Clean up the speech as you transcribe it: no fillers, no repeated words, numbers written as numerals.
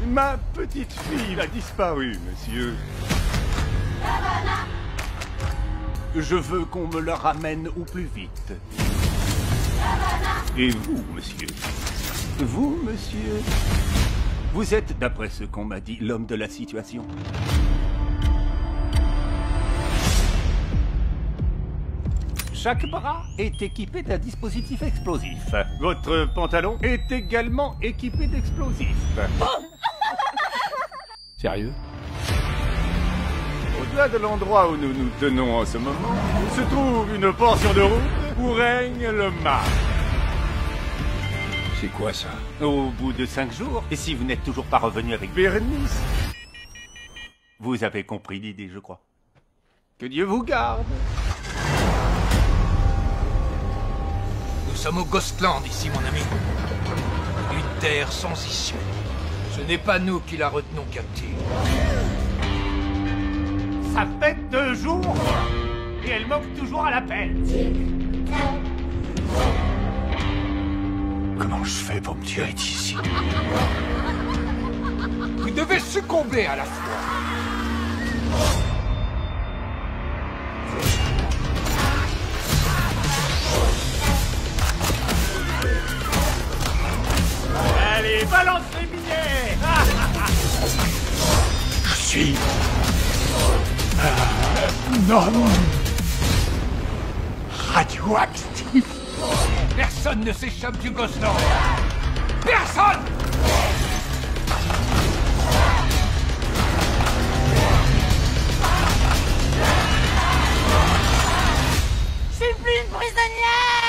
Ma petite fille a disparu, monsieur. Je veux qu'on me la ramène au plus vite. Et vous, monsieur? Vous, monsieur? Vous êtes, d'après ce qu'on m'a dit, l'homme de la situation. Chaque bras est équipé d'un dispositif explosif. Votre pantalon est également équipé d'explosifs. Sérieux? Au-delà de l'endroit où nous nous tenons en ce moment, se trouve une portion de route où règne le mal. C'est quoi ça? Au bout de 5 jours, et si vous n'êtes toujours pas revenu avec Bérénice, vous avez compris l'idée, je crois. Que Dieu vous garde. Nous sommes au Ghostland ici, mon ami. Une terre sans issue. Ce n'est pas nous qui la retenons captive. Ça fait 2 jours et elle manque toujours à l'appel. Comment je fais pour me tirer d'ici? Vous devez succomber à la foi. Allez, balance les billets. Je suis... non radioactif. Personne ne s'échappe du Ghostland. Personne! C'est plus une prisonnière!